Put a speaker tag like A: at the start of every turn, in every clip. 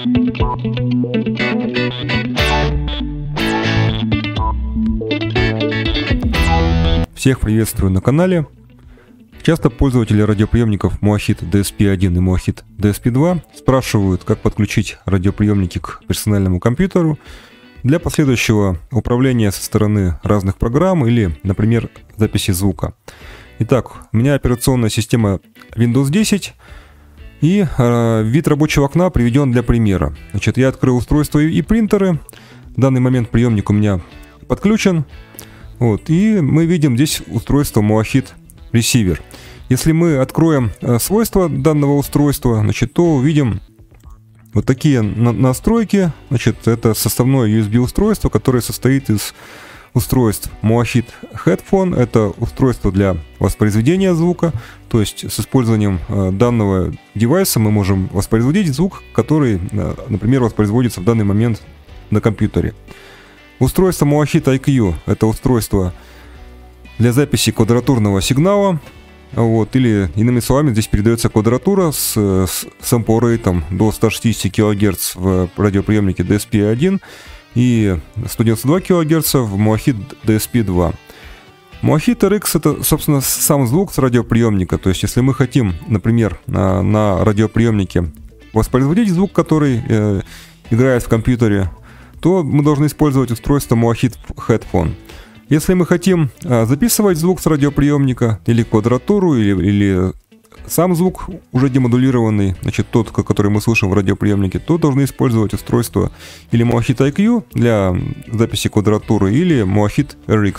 A: Всех приветствую на канале. Часто пользователи радиоприемников Moahit DSP-1 и Moahit DSP-2 спрашивают, как подключить радиоприемники к персональному компьютеру для последующего управления со стороны разных программ или, например, записи звука. Итак, у меня операционная система Windows 10 и вид рабочего окна приведен для примера. Значит, я открыл устройство и принтеры. В данный момент приемник у меня подключен. Вот, и мы видим здесь устройство Moahit Receiver. Если мы откроем свойства данного устройства, значит, то увидим вот такие настройки. Значит, это составное USB устройство, которое состоит из устройств Moahit Headphone. Это устройство для воспроизведения звука. То есть с использованием данного девайса мы можем воспроизводить звук, который, например, воспроизводится в данный момент на компьютере. Устройство Moahit IQ — это устройство для записи квадратурного сигнала. Вот, или, иными словами, здесь передается квадратура с sample rate до 160 кГц в радиоприемнике DSP-1 и 192 кГц в Moahit DSP-2. Moahit RX — это, собственно, сам звук с радиоприемника. То есть, если мы хотим, например, на радиоприемнике воспроизводить звук, который играет в компьютере, то мы должны использовать устройство Moahit Headphone. Если мы хотим записывать звук с радиоприемника, или квадратуру, или сам звук уже демодулированный, значит, тот, который мы слышим в радиоприемнике, то должны использовать устройство или Moahit IQ для записи квадратуры, или Moahit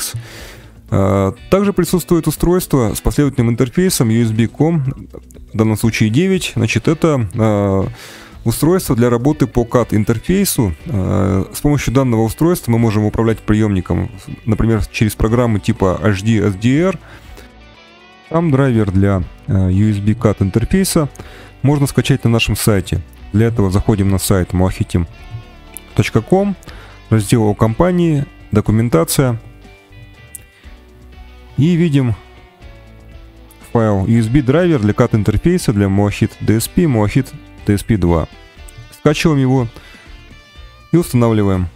A: RX. Также присутствует устройство с последовательным интерфейсом USB-COM, в данном случае 9. Значит, это устройство для работы по CAT-интерфейсу. С помощью данного устройства мы можем управлять приемником, например, через программы типа HD SDR. Сам драйвер для USB CAT-интерфейса можно скачать на нашем сайте. Для этого заходим на сайт moahitim.com, раздел о компании, документация, и видим файл USB-драйвер для CAT-интерфейса для Moahit DSP, Moahit DSP-2. Скачиваем его и устанавливаем.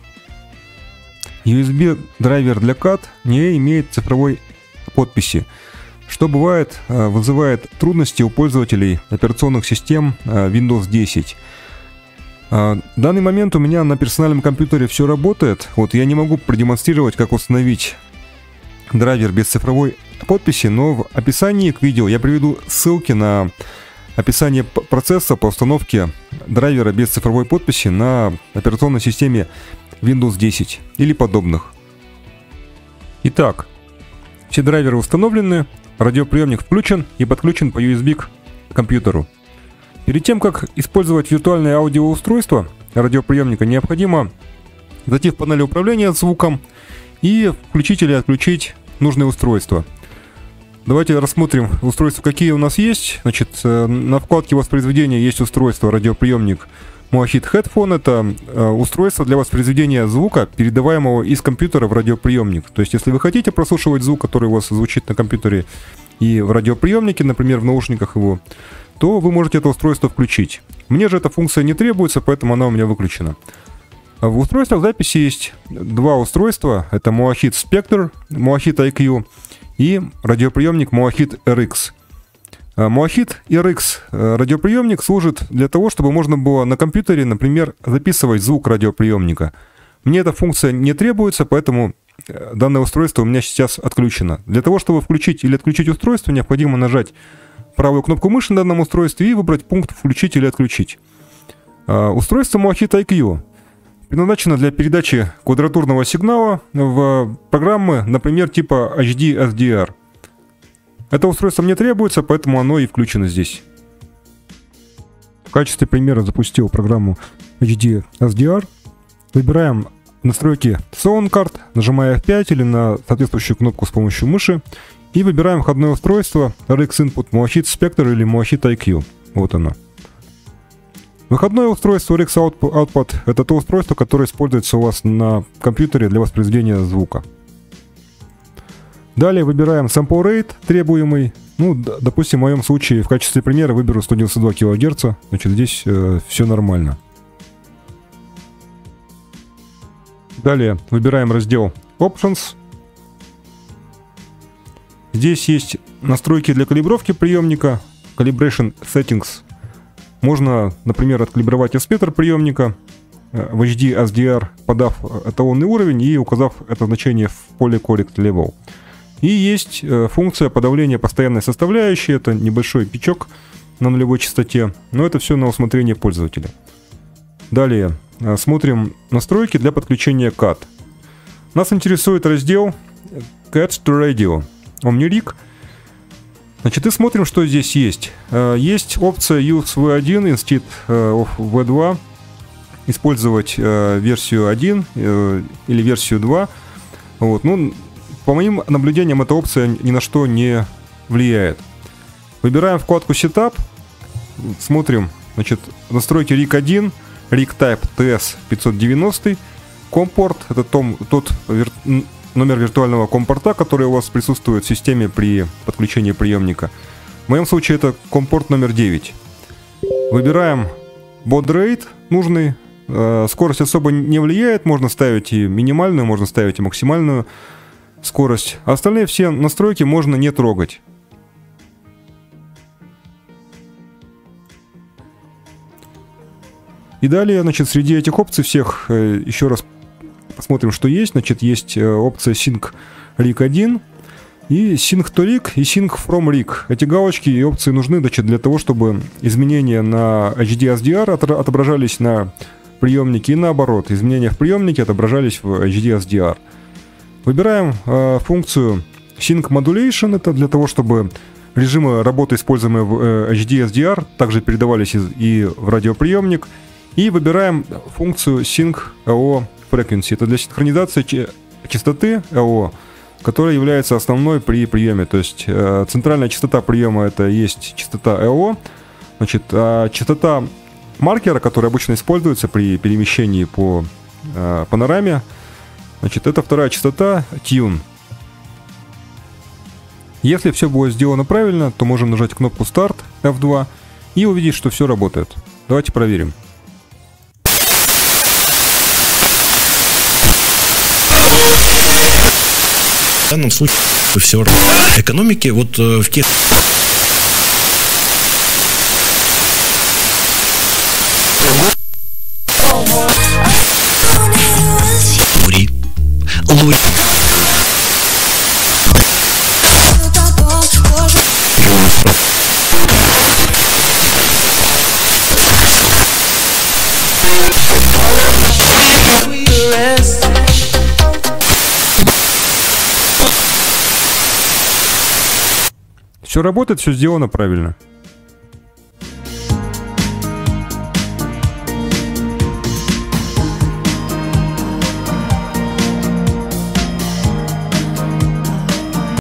A: USB-драйвер для CAT не имеет цифровой подписи, что вызывает трудности у пользователей операционных систем Windows 10. В данный момент у меня на персональном компьютере все работает. Вот я не могу продемонстрировать, как установить драйвер без цифровой подписи, но в описании к видео я приведу ссылки на описание процесса по установке драйвера без цифровой подписи на операционной системе Windows 10 или подобных. Итак, все драйверы установлены, радиоприемник включен и подключен по USB к компьютеру. Перед тем, как использовать виртуальное аудиоустройство радиоприемника, необходимо зайти в панель управления звуком и включить или отключить нужное устройство. Давайте рассмотрим устройства, какие у нас есть. Значит, на вкладке воспроизведения есть устройство радиоприемник Moahit Headphone. Это устройство для воспроизведения звука, передаваемого из компьютера в радиоприемник. То есть, если вы хотите прослушивать звук, который у вас звучит на компьютере и в радиоприемнике, например, в наушниках его, то вы можете это устройство включить. Мне же эта функция не требуется, поэтому она у меня выключена. В устройствах записи есть два устройства. Это Moahit Spectre, Moahit IQ и радиоприемник Moahit RX. Moahit RX радиоприемник служит для того, чтобы можно было на компьютере, например, записывать звук радиоприемника. Мне эта функция не требуется, поэтому данное устройство у меня сейчас отключено. Для того, чтобы включить или отключить устройство, необходимо нажать правую кнопку мыши на данном устройстве и выбрать пункт «Включить» или «Отключить». Устройство Moahit IQ предназначено для передачи квадратурного сигнала в программы, например, типа HD SDR. Это устройство мне требуется, поэтому оно и включено здесь. В качестве примера запустил программу HD SDR. Выбираем настройки Sound Card, нажимая F5 или на соответствующую кнопку с помощью мыши. И выбираем входное устройство RX Input Moahit Spectre или Moahit IQ. Вот оно. Выходное устройство RX Output — это то устройство, которое используется у вас на компьютере для воспроизведения звука. Далее выбираем sample rate требуемый. Ну, допустим, в моем случае в качестве примера выберу 192 кГц. Значит, здесь все нормально. Далее выбираем раздел Options. Здесь есть настройки для калибровки приемника, Calibration Settings. Можно, например, откалибровать S-спектр приемника в HD SDR, подав эталонный уровень и указав это значение в поле Correct Level. И есть функция подавления постоянной составляющей. Это небольшой пичок на нулевой частоте, но это все на усмотрение пользователя. Далее смотрим настройки для подключения CAT. Нас интересует раздел Catch to Radio, OmniRig. Значит, и смотрим, что здесь есть. Есть опция Use V1 instead of V2. Использовать версию 1 или версию 2. Вот. Ну, по моим наблюдениям, эта опция ни на что не влияет. Выбираем вкладку Setup. Смотрим, значит, настройки RIG 1, RIG Type TS590. COM-порт — это тот номер виртуального COM-порта, который у вас присутствует в системе при подключении приемника. В моем случае это COM-порт номер 9. Выбираем baud rate нужный. Скорость особо не влияет, можно ставить и минимальную, можно ставить и максимальную скорость. А остальные все настройки можно не трогать. И далее, значит, среди этих опций всех еще раз посмотрим, что есть. Значит, есть опция Sync RIG 1 и Sync to RIG и Sync from RIG. Эти галочки и опции нужны, значит, для того, чтобы изменения на HD SDR отображались на приемнике и наоборот. Изменения в приемнике отображались в HD SDR. Выбираем функцию Sync Modulation. Это для того, чтобы режимы работы, используемые в HD SDR, также передавались и в радиоприемник. И выбираем функцию Sync AO Frequency. Это для синхронизации частоты AO, которая является основной при приеме. То есть центральная частота приема — это есть частота AO. Значит, а частота маркера, который обычно используется при перемещении по панораме, значит, это вторая частота Tune. Если все будет сделано правильно, то можем нажать кнопку Start F2 и увидеть, что все работает. Давайте проверим.
B: В данном случае все экономики вот в тех...
A: Все работает, все сделано правильно.